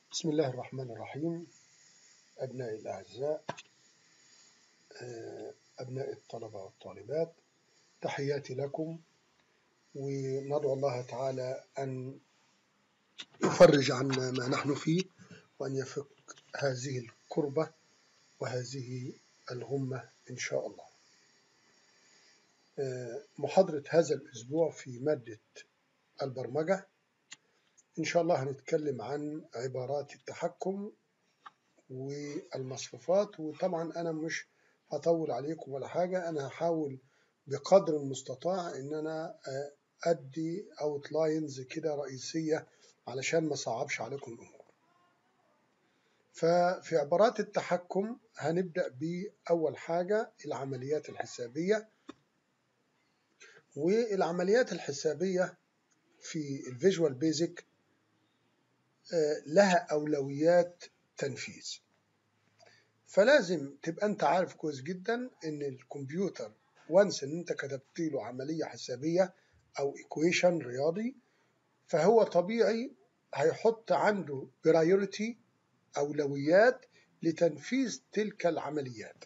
بسم الله الرحمن الرحيم. أبنائي الأعزاء، أبناء الطلبة والطالبات، تحياتي لكم، وندعو الله تعالى أن يفرج عنا ما نحن فيه وأن يفك هذه الكربة وهذه الغمة إن شاء الله. محاضرة هذا الأسبوع في مادة البرمجة إن شاء الله هنتكلم عن عبارات التحكم والمصفوفات، وطبعا أنا مش هطول عليكم ولا حاجة، أنا هحاول بقدر المستطاع إن أنا أدي أوتلاينز كده رئيسية علشان ما صعبش عليكم الأمور. ففي عبارات التحكم هنبدأ بأول حاجة العمليات الحسابية، والعمليات الحسابية في الفيجوال بيزك لها أولويات تنفيذ. فلازم تبقى انت عارف كويس جدا ان الكمبيوتر وانس ان انت كتبت له عمليه حسابيه او ايكويشن رياضي، فهو طبيعي هيحط عنده برايورتي اولويات لتنفيذ تلك العمليات.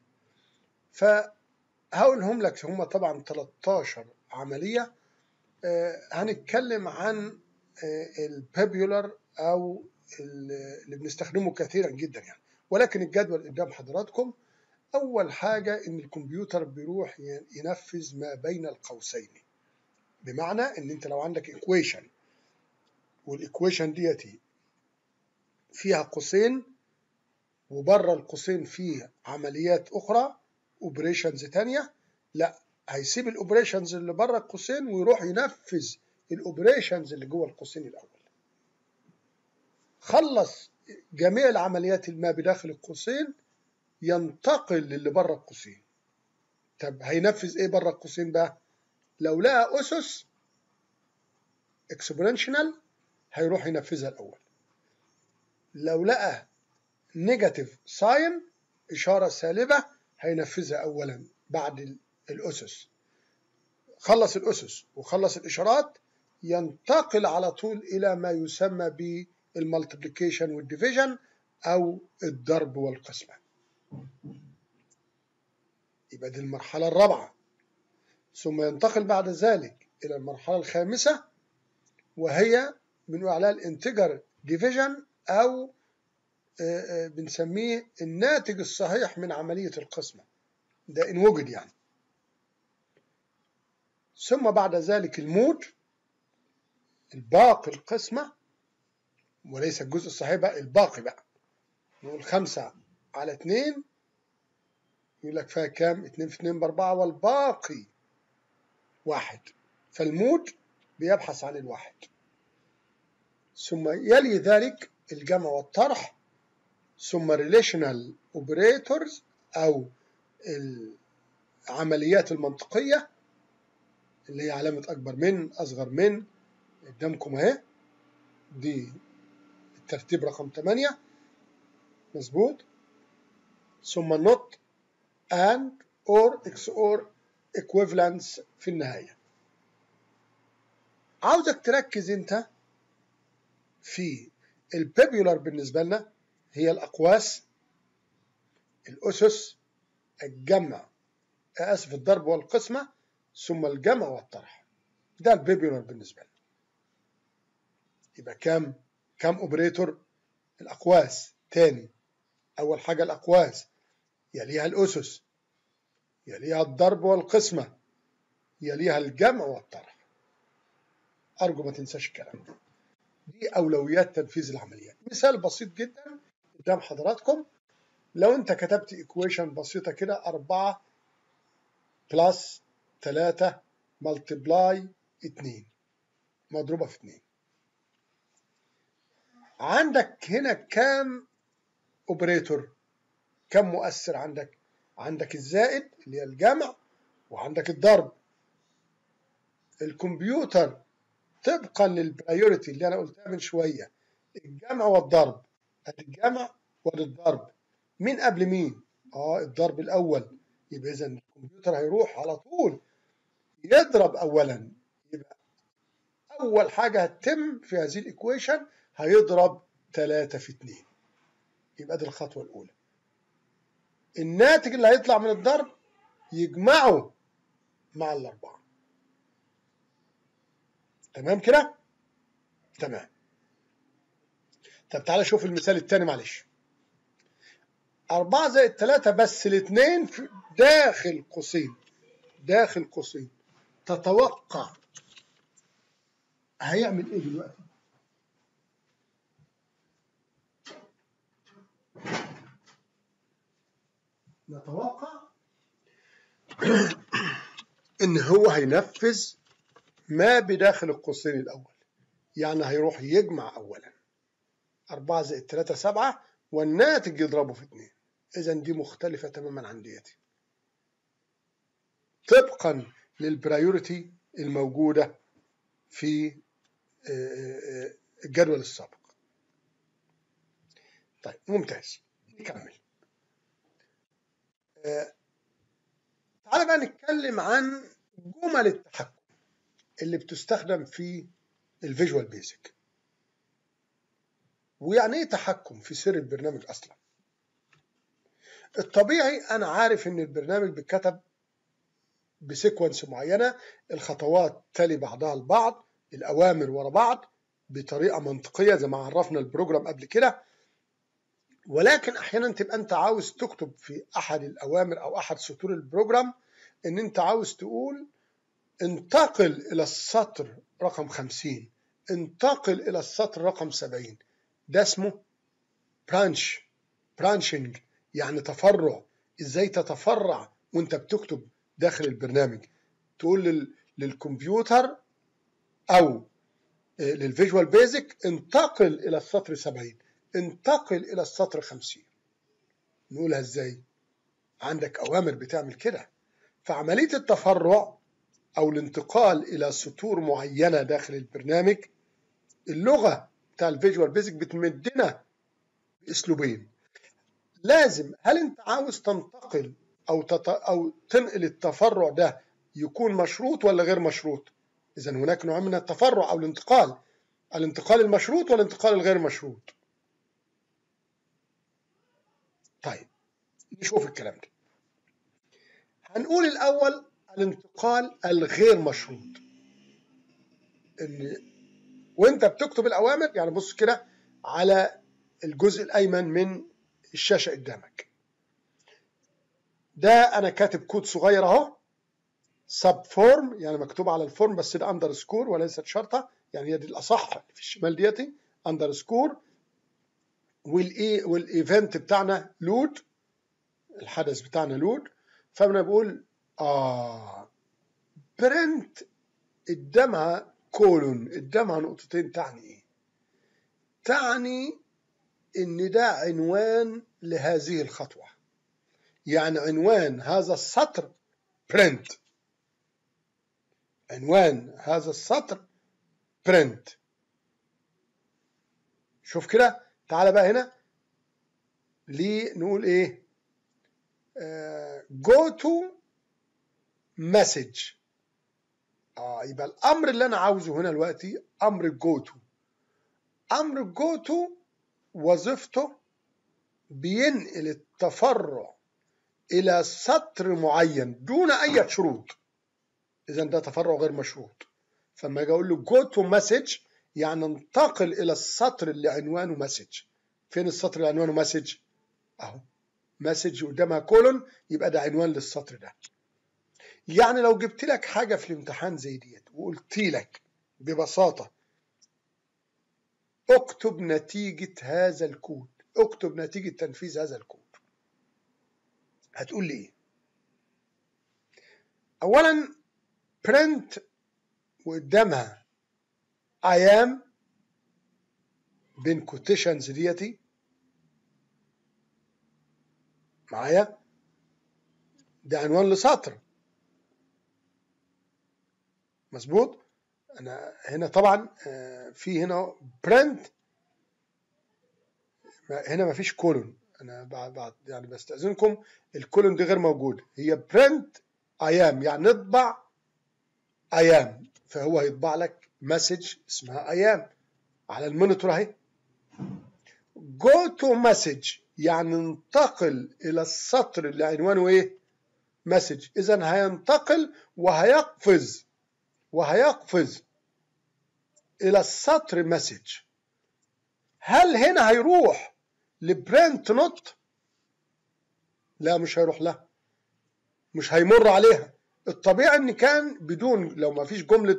فهقولهم لك، هم طبعا 13 عمليه. هنتكلم عن البابيولار او اللي بنستخدمه كثيرا جدا يعني، ولكن الجدول قدام حضراتكم. أول حاجة إن الكمبيوتر بيروح ينفذ ما بين القوسين، بمعنى إن أنت لو عندك إيكويشن والإيكويشن ديتي فيها قوسين وبره القوسين فيه عمليات أخرى أوبريشنز تانية، لا، هيسيب الأوبريشنز اللي بره القوسين ويروح ينفذ الأوبريشنز اللي جوه القوسين الأول. خلص جميع العمليات ما بداخل القوسين، ينتقل للي بره القوسين. طب هينفذ ايه بره القوسين بقى؟ لو لقى اسس اكسبوننشال هيروح ينفذها الاول. لو لقى نيجاتيف ساين اشاره سالبه هينفذها اولا بعد الاسس. خلص الاسس وخلص الاشارات، ينتقل على طول الى ما يسمى بالمالتيبليكيشن والديفيجن او الضرب والقسمه. يبقى دي المرحله الرابعه. ثم ينتقل بعد ذلك إلى المرحلة الخامسة، وهي بنقول عليها الانتجر ديفيجن أو بنسميه الناتج الصحيح من عملية القسمة، ده إن وجد يعني. ثم بعد ذلك المود، الباقي القسمة، وليس الجزء الصحيح بقى، الباقي بقى. نقول 5/2 يقول لك فيها كام؟ 2 في 2 ب4 والباقي 1. فالمود بيبحث عن الواحد. ثم يلي ذلك الجمع والطرح، ثم relational operators أو العمليات المنطقية اللي هي علامة أكبر من أصغر من قدامكم أهي، دي الترتيب رقم 8 مظبوط. ثم not and or XOR equivalence في النهاية. عاوزك تركز أنت في البابيولار. بالنسبة لنا هي الأقواس، الأسس، الجمع، الضرب والقسمة، ثم الجمع والطرح. ده البابيولار بالنسبة لنا. يبقى كام اوبريتور؟ الاقواس. تاني، اول حاجه الاقواس، يليها الاسس، يليها الضرب والقسمه، يليها الجمع والطرح. ارجو ما تنساش الكلام ده. دي اولويات تنفيذ العمليات. مثال بسيط جدا قدام حضراتكم. لو انت كتبت ايكويشن بسيطه كده، 4 بلس 3 ملتبلاي 2 مضروبه في 2، عندك هنا كام اوبريتور؟ كم مؤثر عندك؟ عندك الزائد اللي هي الجمع، وعندك الضرب. الكمبيوتر طبقا للبرايورتي اللي انا قلتها من شويه، الجمع والضرب، ادي الجمع وادي الضرب، مين قبل مين؟ الضرب الاول. يبقى اذا الكمبيوتر هيروح على طول يضرب اولا. يبقى اول حاجه هتتم في هذه الايكويشن هيضرب 3 في 2. يبقى دي الخطوة الأولى. الناتج اللي هيطلع من الضرب يجمعه مع ال4. تمام كده؟ تمام. طب تعالى شوف المثال الثاني معلش. 4 زائد 3 بس الاثنين داخل قوسين. داخل قوسين. تتوقع هيعمل ايه دلوقتي؟ نتوقع ان هو هينفذ ما بداخل القوسين الاول. يعني هيروح يجمع اولا 4 زائد 3 7 والناتج يضربه في 2. اذا دي مختلفة تماما عن ديتي طبقا للبرايورتي الموجودة في الجدول السابق. طيب ممتاز. نكمل. تعال بقى نتكلم عن جمل التحكم اللي بتستخدم في الفيجوال بيزك. ويعني ايه تحكم في سير البرنامج اصلا؟ الطبيعي انا عارف ان البرنامج بيتكتب بسيكونس معينه، الخطوات تلي بعضها البعض، الاوامر ورا بعض بطريقه منطقيه زي ما عرفنا البروجرام قبل كده. ولكن احيانا تبقى انت عاوز تكتب في احد الاوامر او احد سطور البروجرام ان انت عاوز تقول انتقل الى السطر رقم 50، انتقل الى السطر رقم 70. ده اسمه برانشنج، يعني تفرع. ازاي تتفرع وانت بتكتب داخل البرنامج؟ تقول للكمبيوتر او للفيجوال بيزك انتقل الى السطر 70، انتقل الى السطر 50. نقولها ازاي؟ عندك اوامر بتعمل كده. فعملية التفرع او الانتقال الى سطور معينة داخل البرنامج، اللغة بتاع الفيجوال بيزك بتمدنا باسلوبين. لازم هل انت عاوز تنتقل او تنقل التفرع ده يكون مشروط ولا غير مشروط؟ اذا هناك نوع من التفرع او الانتقال المشروط والانتقال الغير مشروط. طيب نشوف الكلام ده. هنقول الاول الانتقال الغير مشروط. ان وانت بتكتب الاوامر، يعني بص كده على الجزء الايمن من الشاشه قدامك. ده انا كاتب كود صغير اهو، سب فورم، يعني مكتوب على الفورم بس ده اندرسكور وليست شرطه، يعني هي دي الاصح في الشمال ديتي اندرسكور. والايفنت بتاعنا لود، الحدث بتاعنا لود. فانا بقول برنت قدامها كولون، قدامها نقطتين. تعني ايه؟ تعني ان ده عنوان لهذه الخطوه، يعني عنوان هذا السطر برنت، عنوان هذا السطر برنت. شوف كده، تعال بقى هنا ليه نقول ايه؟ go to message. يبقى الامر اللي انا عاوزه هنا دلوقتي امر go to. امر go to وظيفته بينقل التفرع الى سطر معين دون اي شروط. اذا ده تفرع غير مشروط. فلما اجي اقول له go to message يعني انتقل الى السطر اللي عنوانه مسج. فين السطر اللي عنوانه مسج؟ اهو مسج قدامها كولون، يبقى ده عنوان للسطر ده. يعني لو جبت لك حاجه في الامتحان زي ديت وقلت لك ببساطه اكتب نتيجه هذا الكود، اكتب نتيجه تنفيذ هذا الكود، هتقول لي ايه؟ اولا print وقدامها I am بين كوتيشنز ديتي معايا، ده عنوان لسطر مظبوط. انا هنا طبعا في هنا برنت، هنا مفيش كولون. انا بعد يعني بستأذنكم الكولون دي غير موجود، هي برنت ايام يعني نطبع ايام، فهو هيطبع لك مسج اسمها ايام على المونيتور اهي. go to message يعني انتقل إلى السطر اللي عنوانه إيه؟ message. إذن هينتقل وهيقفز إلى السطر message. هل هنا هيروح لبرنت نوت؟ لا، مش هيروح لها، مش هيمر عليها. الطبيعي ان كان بدون، لو ما فيش جملة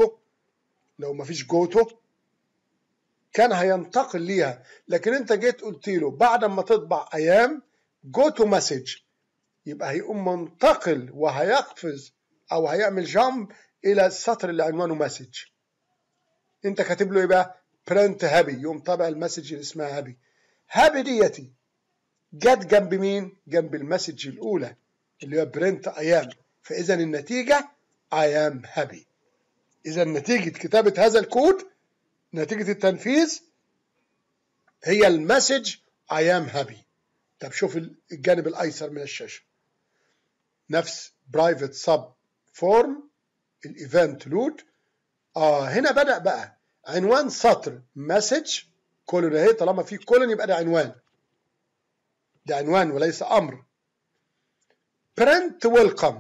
جوتو كان هينتقل ليها، لكن انت جيت قلت له بعد ما تطبع ايام جوتو مسج، يبقى هيقوم منتقل وهيقفز او هيعمل جامب الى السطر اللي عنوانه مسج. انت كاتب له ايه بقى؟ برنت هابي، يقوم طابع المسج اللي اسمها هابي. هابي ديتي جت جنب مين؟ جنب المسج الاولى اللي هي برنت ايام، فاذا النتيجه I am happy. اذا نتيجه كتابه هذا الكود، نتيجه التنفيذ، هي المسج I am happy. طب شوف الجانب الايسر من الشاشه، نفس برايفت سب فورم الايفنت لود. هنا بدأ بقى عنوان سطر مسج كولون اهي، طالما في كولون يبقى ده عنوان، ده عنوان وليس امر. print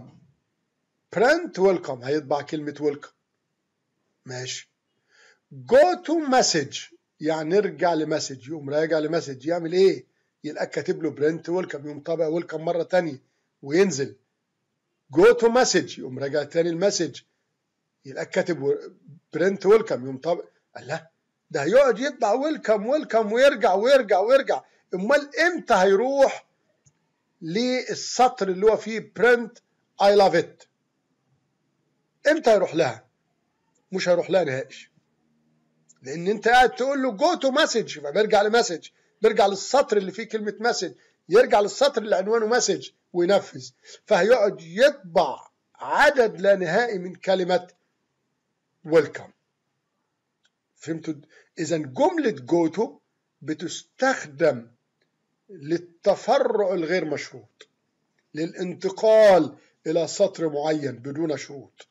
welcome هيطبع كلمة welcome، ماشي. go to message يعني نرجع لمسج، يقوم راجع لمسج، يعمل ايه؟ يلقى كاتب له print welcome، يقوم طابع welcome مرة تانية وينزل. go to message يقوم راجع تاني المسج، يلقى كاتب print welcome، يقوم طابع. الله، ده هيقعد يطبع welcome ويرجع. امال امتى هيروح للسطر اللي هو فيه print I love it؟ امتى هيروح لها؟ مش هيروح لها نهائي، لان انت قاعد تقول له جو تو مسج، فبيرجع لمسج، بيرجع للسطر اللي فيه كلمه مسج، يرجع للسطر اللي عنوانه مسج وينفذ. فهيقعد يطبع عدد لا نهائي من كلمه ويلكم. فهمتوا؟ اذا جمله جو تو بتستخدم للتفرع الغير مشروط، للانتقال الى سطر معين بدون شروط.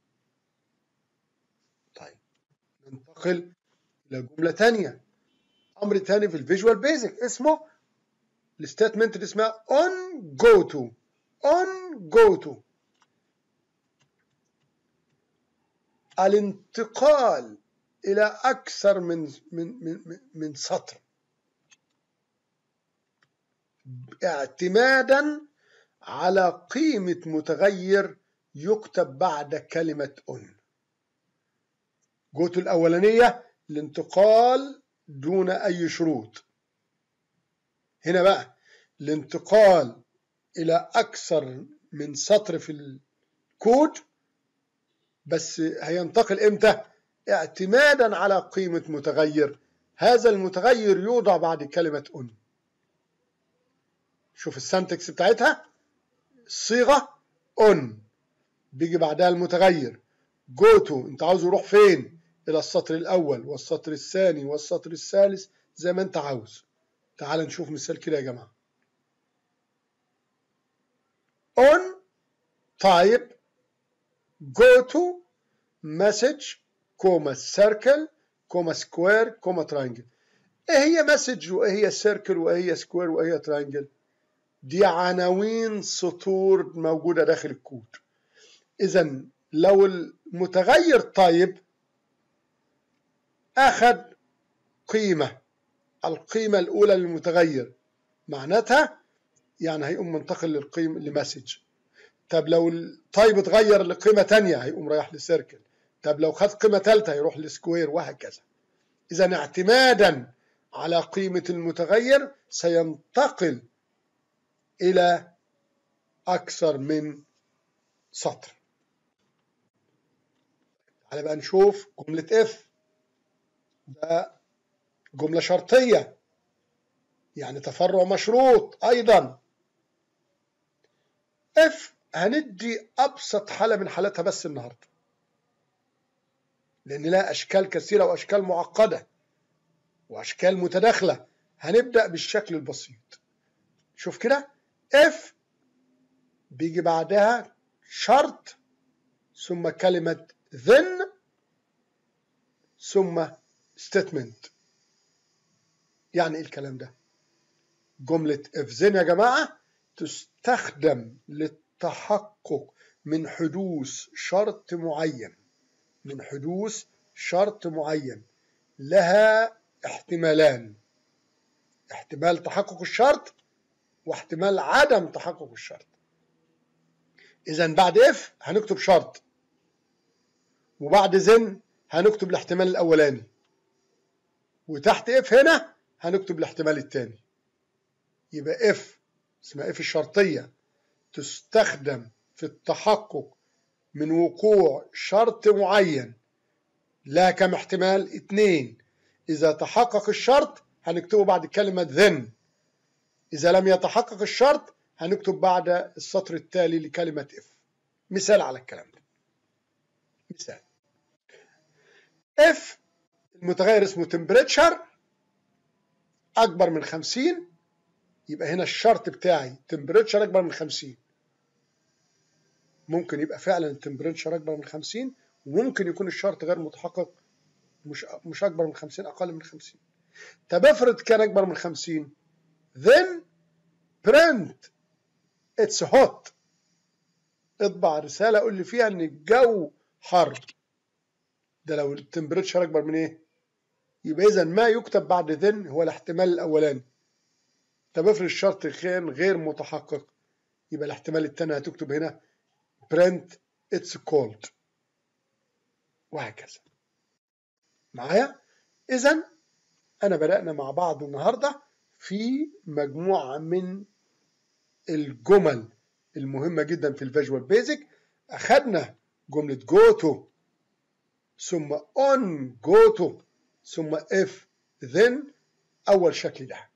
طيب ننتقل إلى جملة تانية، أمر تاني في الفيجوال بيزك اسمه الستيتمنت اللي اسمها on go to الانتقال إلى أكثر من سطر اعتمادا على قيمة متغير يكتب بعد كلمة on. go to الأولانية الانتقال دون أي شروط. هنا بقى الانتقال إلى أكثر من سطر في الكود، بس هينتقل إمتى؟ اعتمادا على قيمة متغير، هذا المتغير يوضع بعد كلمة on. شوف السنتكس بتاعتها، الصيغة on بيجي بعدها المتغير go to، انت عاوز يروح فين؟ إلى السطر الأول والسطر الثاني والسطر الثالث زي ما انت عاوز. تعال نشوف مثال كده يا جماعة. on type go to message كوما circle كوما square كوما triangle. ايه هي مسج وايه هي circle وايه هي square وايه هي triangle؟ دي عناوين سطور موجودة داخل الكود. اذا لو المتغير type اخذ قيمة، القيمة الأولى للمتغير، معناتها يعني هيقوم منتقل للقيمة لمسج. طب لو التايب اتغير لقيمة تانية هيقوم رايح لسيركل. طب لو خد قيمة ثالثة هيروح لسكوير وهكذا. إذا اعتمادا على قيمة المتغير سينتقل إلى أكثر من سطر. تعالى بقى نشوف جملة اف. ده جملة شرطية يعني تفرع مشروط أيضا. اف هندي أبسط حالة من حالاتها بس النهاردة، لأن لها أشكال كثيرة وأشكال معقدة وأشكال متداخلة. هنبدأ بالشكل البسيط. شوف كده، اف بيجي بعدها شرط ثم كلمة then ثم statement. يعني ايه الكلام ده؟ جملة if then يا جماعة تستخدم للتحقق من حدوث شرط معين، من حدوث شرط معين لها احتمالان، احتمال تحقق الشرط واحتمال عدم تحقق الشرط. إذا بعد if هنكتب شرط، وبعد then هنكتب الاحتمال الأولاني، وتحت if هنا هنكتب الاحتمال الثاني. يبقى if اسمها if الشرطية تستخدم في التحقق من وقوع شرط معين لها كم احتمال؟ 2. إذا تحقق الشرط هنكتبه بعد كلمة then، إذا لم يتحقق الشرط هنكتب بعد السطر التالي لكلمة if. مثال على الكلام ده، مثال if المتغير اسمه temperature أكبر من 50، يبقى هنا الشرط بتاعي temperature أكبر من 50. ممكن يبقى فعلا temperature أكبر من 50، وممكن يكون الشرط غير متحقق، مش أكبر من 50، أقل من 50. طب افرض كان أكبر من 50، then print it's hot، اطبع رسالة قول لي فيها إن الجو حر. ده لو التمبريتشر أكبر من إيه؟ يبقى إذا ما يكتب بعد then هو الاحتمال الأولاني. طب افرض الشرط كان غير متحقق، يبقى الاحتمال الثاني هتكتب هنا print it's cold، وهكذا. معايا؟ إذا أنا بدأنا مع بعض النهاردة في مجموعة من الجمل المهمة جدا في الفيجوال بيزك. أخذنا جملة go to، ثم on go to، ثم if then. أول شكل ده،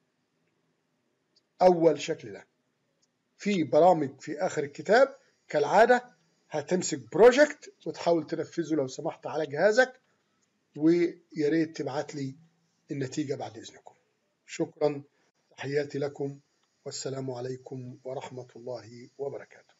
أول شكل ده في برامج في آخر الكتاب كالعادة هتمسك بروجكت وتحاول تنفذه لو سمحت على جهازك، ويا ريت تبعت لي النتيجة بعد إذنكم. شكرا، تحياتي لكم، والسلام عليكم ورحمة الله وبركاته.